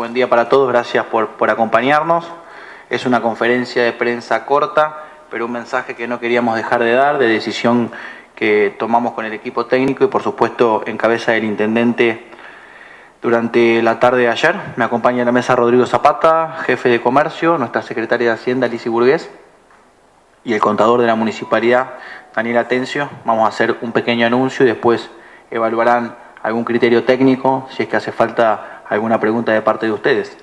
buen día para todos, gracias por acompañarnos. Es una conferencia de prensa corta, pero un mensaje que no queríamos dejar de dar, de decisión que tomamos con el equipo técnico y por supuesto en cabeza del intendente durante la tarde de ayer. Me acompaña en la mesa Rodrigo Zapata, jefe de comercio, nuestra secretaria de Hacienda, Lizy Burgués, y el contador de la municipalidad, Daniel Atencio. Vamos a hacer un pequeño anuncio y después evaluarán algún criterio técnico, si es que hace falta alguna pregunta de parte de ustedes.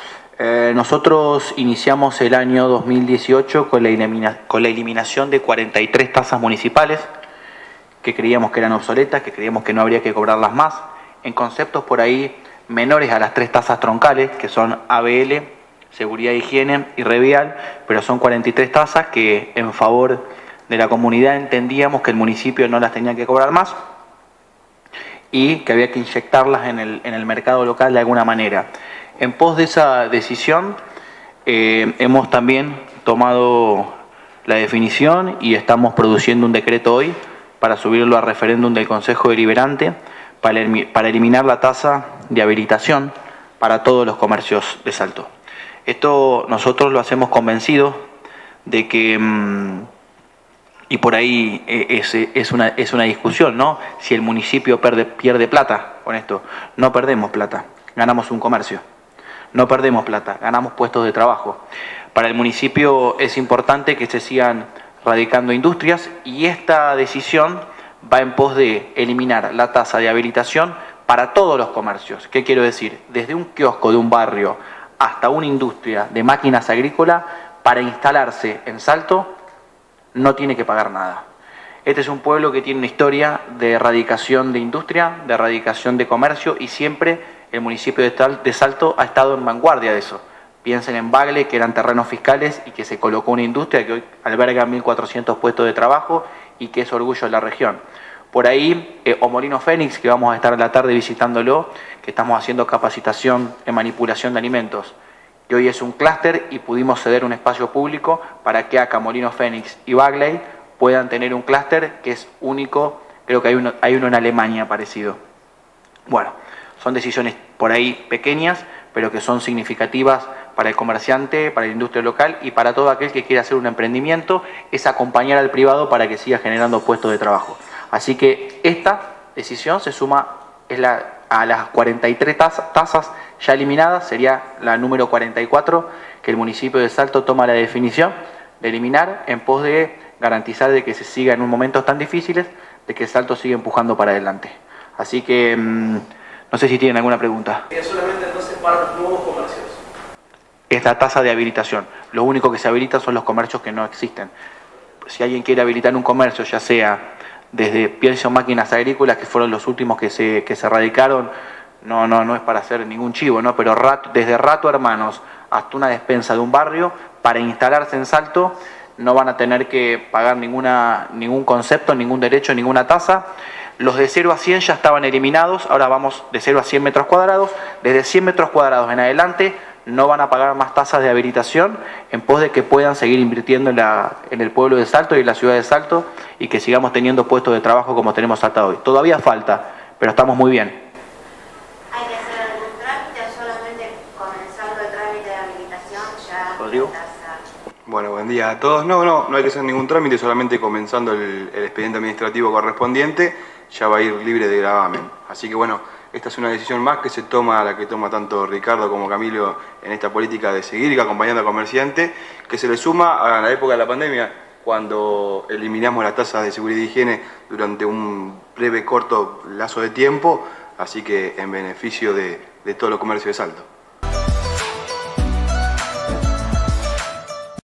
Nosotros iniciamos el año 2018 con la eliminación de 43 tasas municipales que creíamos que eran obsoletas, que creíamos que no habría que cobrarlas más, en conceptos por ahí menores a las 3 tasas troncales, que son ABL, Seguridad e Higiene y Revial, pero son 43 tasas que en favor de la comunidad entendíamos que el municipio no las tenía que cobrar más y que había que inyectarlas en el mercado local de alguna manera. En pos de esa decisión hemos también tomado la definición y estamos produciendo un decreto hoy para subirlo a referéndum del Consejo Deliberante para eliminar la tasa de habilitación para todos los comercios de Salto. Esto nosotros lo hacemos convencidos de que, y por ahí es una discusión, ¿no? Si el municipio pierde plata con esto. No perdemos plata, ganamos un comercio. No perdemos plata, ganamos puestos de trabajo. Para el municipio es importante que se sigan radicando industrias y esta decisión va en pos de eliminar la tasa de habilitación para todos los comercios. ¿Qué quiero decir? Desde un kiosco de un barrio hasta una industria de máquinas agrícolas, para instalarse en Salto no tiene que pagar nada. Este es un pueblo que tiene una historia de erradicación de industria, de erradicación de comercio y siempre el municipio de Salto ha estado en vanguardia de eso. Piensen en Bagle, que eran terrenos fiscales y que se colocó una industria que hoy alberga 1.400 puestos de trabajo y que es orgullo de la región. Por ahí, Molino Fénix, que vamos a estar a la tarde visitándolo, que estamos haciendo capacitación en manipulación de alimentos, que hoy es un clúster y pudimos ceder un espacio público para que acá Molino Fénix y Bagley puedan tener un clúster que es único, creo que hay uno en Alemania parecido. Bueno, son decisiones por ahí pequeñas, pero que son significativas para el comerciante, para la industria local y para todo aquel que quiera hacer un emprendimiento, es acompañar al privado para que siga generando puestos de trabajo. Así que esta decisión se suma a las 43 tasas ya eliminadas, sería la número 44, que el municipio de Salto toma la definición de eliminar en pos de garantizar de que se siga en momentos tan difíciles, de que Salto siga empujando para adelante. Así que no sé si tienen alguna pregunta. ¿Es solamente entonces para los nuevos comercios? Es la tasa de habilitación. Lo único que se habilita son los comercios que no existen. Si alguien quiere habilitar un comercio, ya sea desde pienso máquinas agrícolas, que fueron los últimos que se radicaron, no es para hacer ningún chivo, ¿no? Pero desde Rato Hermanos hasta una despensa de un barrio, para instalarse en Salto, no van a tener que pagar ningún concepto, ningún derecho, ninguna tasa. Los de 0 a 100 ya estaban eliminados, ahora vamos de 0 a 100 metros cuadrados. Desde 100 metros cuadrados en adelante no van a pagar más tasas de habilitación en pos de que puedan seguir invirtiendo en el pueblo de Salto y en la ciudad de Salto y que sigamos teniendo puestos de trabajo como tenemos hasta hoy. Todavía falta, pero estamos muy bien. ¿Hay que hacer algún trámite o solamente comenzando el trámite de habilitación ya? Rodrigo. Bueno, buen día a todos. No hay que hacer ningún trámite, solamente comenzando el expediente administrativo correspondiente ya va a ir libre de gravamen. Así que bueno, esta es una decisión más que se toma, la que toma tanto Ricardo como Camilo en esta política de seguir acompañando al comerciante, que se le suma a la época de la pandemia, cuando eliminamos las tasas de seguridad y higiene durante un breve, corto lazo de tiempo, así que en beneficio de todo el comercio de Salto.